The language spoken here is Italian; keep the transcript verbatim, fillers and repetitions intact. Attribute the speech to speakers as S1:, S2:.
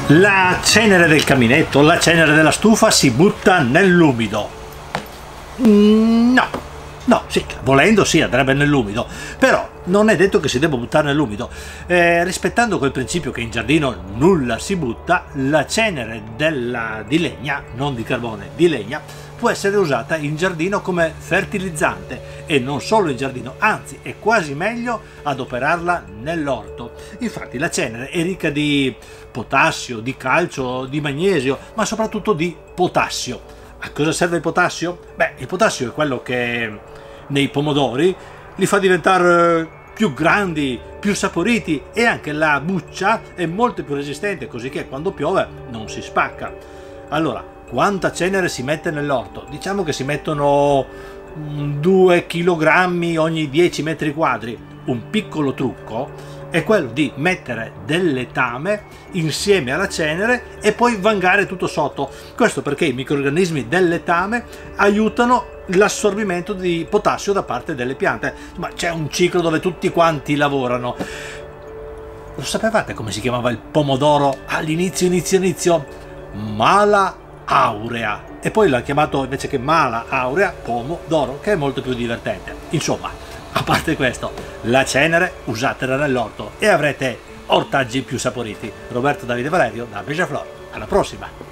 S1: La cenere del caminetto, la cenere della stufa si butta nell'umido. Mm, no, no, sì, volendo sì, andrebbe nell'umido, però non è detto che si debba buttare nell'umido. Eh, rispettando quel principio che in giardino nulla si butta, la cenere della, di legna, non di carbone, di legna, può essere usata in giardino come fertilizzante, e non solo in giardino, anzi è quasi meglio adoperarla nell'orto. Infatti la cenere è ricca di potassio, di calcio, di magnesio, ma soprattutto di potassio. A cosa serve il potassio? Beh, il potassio è quello che nei pomodori li fa diventare più grandi, più saporiti, e anche la buccia è molto più resistente, così che quando piove non si spacca. Allora, quanta cenere si mette nell'orto? Diciamo che si mettono due chilogrammi ogni dieci metri quadri. Un piccolo trucco è quello di mettere del letame insieme alla cenere e poi vangare tutto sotto. Questo perché i microrganismi del letame aiutano l'assorbimento di potassio da parte delle piante. Ma c'è un ciclo dove tutti quanti lavorano. Lo sapevate come si chiamava il pomodoro all'inizio, inizio, inizio? Mala aurea, e poi l'ha chiamato invece che mala aurea pomodoro, che è molto più divertente. Insomma, a parte questo, la cenere usatela nell'orto e avrete ortaggi più saporiti. Roberto Davide Valerio da Beija Flor, alla prossima!